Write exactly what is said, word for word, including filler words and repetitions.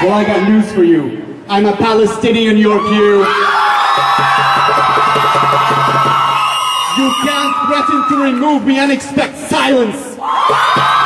Well, I got news for you. I'm a Palestinian, YorkU. You can't threaten to remove me and expect silence.